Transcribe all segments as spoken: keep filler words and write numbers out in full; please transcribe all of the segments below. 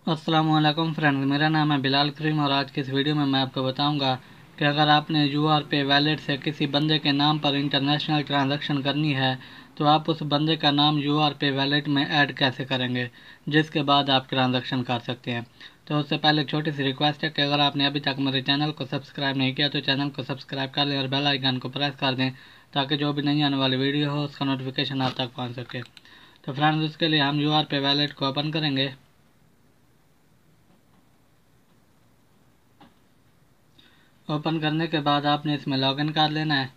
अस्सलामुअलैकुम फ्रेंड्स, मेरा नाम है बिलाल करीम और आज की इस वीडियो में मैं आपको बताऊंगा कि अगर आपने यू आर पे वैलेट से किसी बंदे के नाम पर इंटरनेशनल ट्रांजैक्शन करनी है तो आप उस बंदे का नाम यू आर पे वैलेट में ऐड कैसे करेंगे, जिसके बाद आप ट्रांजैक्शन कर सकते हैं। तो उससे पहले एक छोटी सी रिक्वेस्ट है कि अगर आपने अभी तक मेरे चैनल को सब्सक्राइब नहीं किया तो चैनल को सब्सक्राइब कर दें और बेल आइकन को प्रेस कर दें ताकि जो भी नई आने वाली वीडियो हो उसका नोटिफिकेशन आप तक पहुँच सके। तो फ्रेंड्स, उसके लिए हम यू आर पे वैलेट को ओपन करेंगे। ओपन करने के बाद आपने इसमें लॉगिन कर लेना है।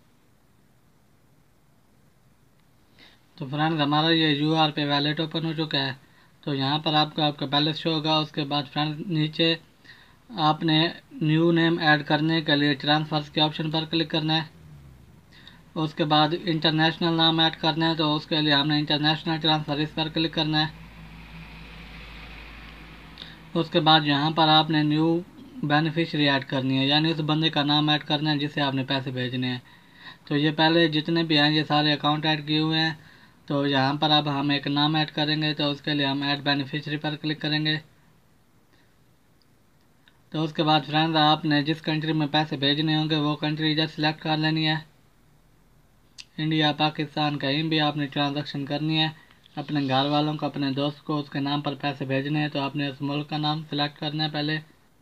तो फ्रेंड्स, हमारा ये U R pay wallet open हो चुका है। तो यहाँ पर आपको आपका बैलेंस शो होगा। उसके बाद फ्रेंड्स, नीचे आपने न्यू नेम ऐड करने के लिए ट्रांसफर्स के ऑप्शन पर क्लिक करना है। उसके बाद इंटरनेशनल नाम ऐड करना है तो उसके लिए हमने इंटरनेशनल ट्रांसफर इस पर क्लिक करना है। उसके बाद यहाँ पर आपने न्यू बेनिफिशियरी ऐड करनी है, यानी उस बंदे का नाम ऐड करना है जिसे आपने पैसे भेजने हैं। तो ये पहले जितने भी हैं ये सारे अकाउंट ऐड किए हुए हैं। तो यहाँ पर अब हम एक नाम ऐड करेंगे तो उसके लिए हम ऐड बेनिफिशियरी पर क्लिक करेंगे। तो उसके बाद फ्रेंड्स, आपने जिस कंट्री में पैसे भेजने होंगे वो कंट्री इधर सेलेक्ट कर लेनी है। इंडिया, पाकिस्तान, कहीं भी आपने ट्रांजैक्शन करनी है, अपने घर वालों को, अपने दोस्त को उसके नाम पर पैसे भेजने हैं तो आपने उस मुल्क का नाम सेलेक्ट करना है पहले।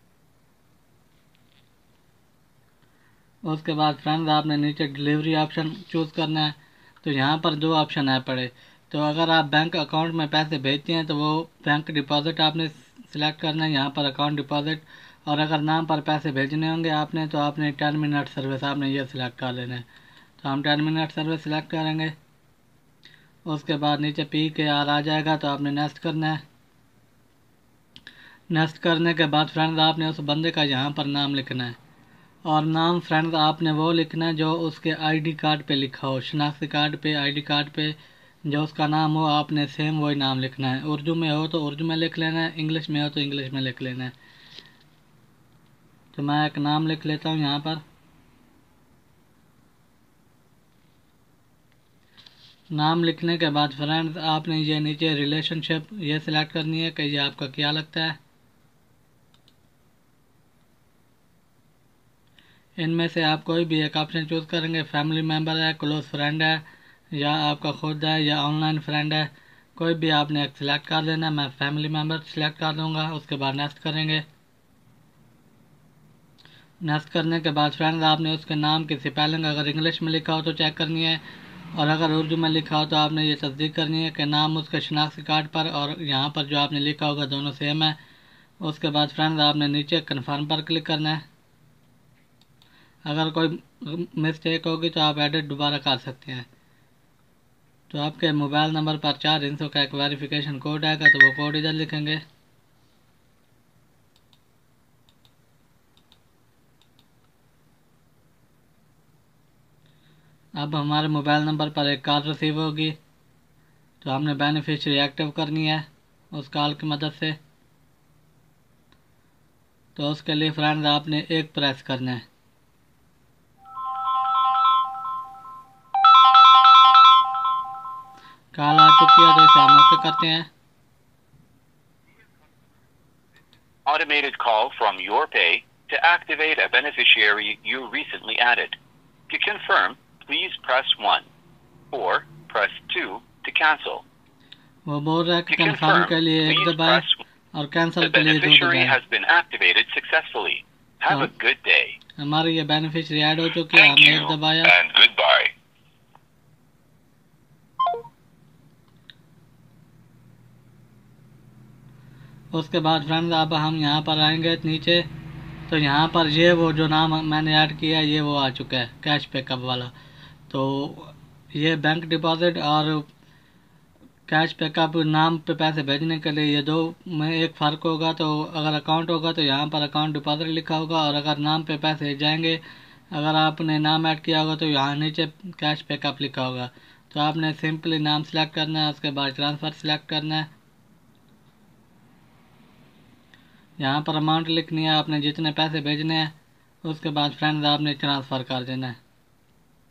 उसके बाद फ्रेंड्स, आपने नीचे डिलीवरी ऑप्शन चूज़ करना है। तो यहाँ पर दो ऑप्शन है पड़े। तो अगर आप बैंक अकाउंट में पैसे भेजते हैं तो वो बैंक डिपॉजिट आपने सिलेक्ट करना है, यहाँ पर अकाउंट डिपॉजिट। और अगर नाम पर पैसे भेजने होंगे आपने तो आपने टेन मिनट सर्विस आपने ये सिलेक्ट कर लेना है। तो हम टेन मिनट सर्विस सिलेक्ट करेंगे। उसके बाद नीचे पी के आर आ जाएगा तो आपने नेक्स्ट करना है। नेक्स्ट करने के बाद फ्रेंड्स, आपने उस बंदे का यहाँ पर नाम लिखना है। और नाम फ्रेंड्स आपने वो लिखना है जो उसके आईडी कार्ड पे लिखा हो, शनाख्ती कार्ड पे, आईडी कार्ड पे जो उसका नाम हो आपने सेम वही नाम लिखना है। उर्दू में हो तो उर्दू में लिख लेना है, इंग्लिश में हो तो इंग्लिश में लिख लेना है। तो मैं एक नाम लिख लेता हूँ यहाँ पर। नाम लिखने के बाद फ्रेंड्स, आपने ये नीचे रिलेशनशिप ये सिलेक्ट करनी है कि ये आपका क्या लगता है। इनमें से आप कोई भी एक ऑप्शन चूज़ करेंगे। फैमिली मेम्बर है, क्लोज फ्रेंड है, या आपका खुद है, या ऑनलाइन फ्रेंड है, कोई भी आपने एक सिलेक्ट कर देना है। मैं फैमिली मेम्बर सिलेक्ट कर दूंगा। उसके बाद नेक्स्ट करेंगे। नेक्स्ट करने के बाद फ्रेंड्स, आपने उसके नाम की स्पेलिंग अगर इंग्लिश में लिखा हो तो चेक करनी है, और अगर उर्दू में लिखा हो तो आपने ये तस्दीक करनी है कि नाम उसके शनाख्ती कार्ड पर और यहाँ पर जो आपने लिखा होगा दोनों सेम है। उसके बाद फ्रेंड्स, आपने नीचे कन्फर्म पर क्लिक करना है। अगर कोई मिस्टेक होगी तो आप एडिट दोबारा कर सकते हैं। तो आपके मोबाइल नंबर पर चार हिंसों का एक वेरिफिकेशन कोड आएगा तो वो कोड इधर लिखेंगे। अब हमारे मोबाइल नंबर पर एक कॉल रिसीव होगी तो हमने बेनिफिशियरी एक्टिव करनी है उस कॉल की मदद से। तो उसके लिए फ्रेंड्स आपने एक प्रेस करना है। कॉल आ चुकी है तो इसे हम ओके करते हैं। Automated call from YourPay to activate a beneficiary you recently added. To confirm, please press one or press two to cancel. वो बोल रहा है कि To कन्फर्म के confirm, लिए एक please दबाएं press और the कैंसिल के लिए दो beneficiary दबाएं। has been activated successfully. Have तो a good day. हमारी ये बेनिफिशियरी ऐड हो चुकी है, Thank हमने एक you दबाया। and goodbye. उसके बाद फ्रेंड्स, अब हम यहाँ पर आएंगे नीचे। तो यहाँ पर ये वो जो नाम मैंने ऐड किया है ये वो आ चुका है, कैश पिकअप वाला। तो ये बैंक डिपॉजिट और कैश पिकअप नाम पे पैसे भेजने के लिए ये दो में एक फ़र्क होगा। तो अगर अकाउंट होगा तो यहाँ पर अकाउंट डिपॉजिट लिखा होगा, और अगर नाम पे पैसे जाएंगे, अगर आपने नाम ऐड किया होगा तो यहाँ नीचे कैश पिकअप लिखा होगा। तो आपने सिंपली नाम सेलेक्ट करना है, उसके बाद ट्रांसफ़र सेलेक्ट करना है। यहाँ पर अमाउंट लिखनी है आपने जितने पैसे भेजने हैं। उसके बाद फ्रेंड्स आपने ट्रांसफ़र कर देना है।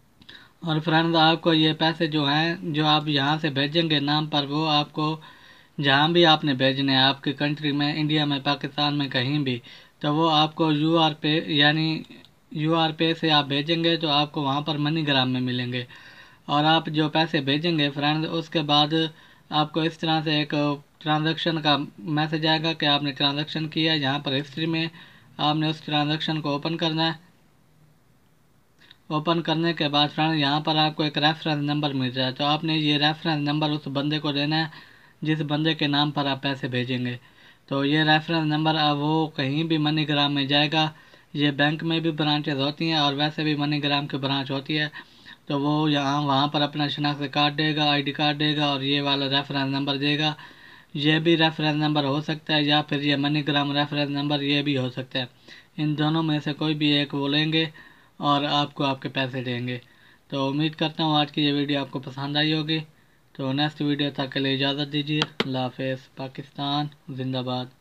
और फ्रेंड्स, आपको ये पैसे जो हैं जो आप यहाँ से भेजेंगे नाम पर वो आपको जहाँ भी आपने भेजने हैं आपकी कंट्री में, इंडिया में, पाकिस्तान में, कहीं भी, तो वो आपको यू आर पे यानी यू आर पे से आप भेजेंगे तो आपको वहाँ पर मनीग्राम में मिलेंगे। और आप जो पैसे भेजेंगे फ्रेंड, उसके बाद आपको इस तरह से एक ट्रांजैक्शन का मैसेज आएगा कि आपने ट्रांजैक्शन किया है। यहाँ पर हिस्ट्री में आपने उस ट्रांजैक्शन को ओपन करना है। ओपन करने के बाद फ्रेंड यहाँ पर आपको एक रेफरेंस नंबर मिल जाए, तो आपने ये रेफरेंस नंबर उस बंदे को देना है जिस बंदे के नाम पर आप पैसे भेजेंगे। तो ये रेफरेंस नंबर अब वो कहीं भी मनीग्राम में जाएगा। ये बैंक में भी ब्रांचेस होती हैं और वैसे भी मनीग्राम की ब्रांच होती है। तो वो यहाँ वहाँ पर अपना शनाख्ती कार्ड देगा, आईडी कार्ड देगा और ये वाला रेफरेंस नंबर देगा। ये भी रेफरेंस नंबर हो सकता है या फिर ये मनीग्राम रेफरेंस नंबर ये भी हो सकता है। इन दोनों में से कोई भी एक वो लेंगे और आपको आपके पैसे देंगे। तो उम्मीद करता हूँ आज की ये वीडियो आपको पसंद आई होगी। तो नेक्स्ट वीडियो तक के लिए इजाज़त दीजिए। अल्लाह हाफ़िज़। पाकिस्तान जिंदाबाद।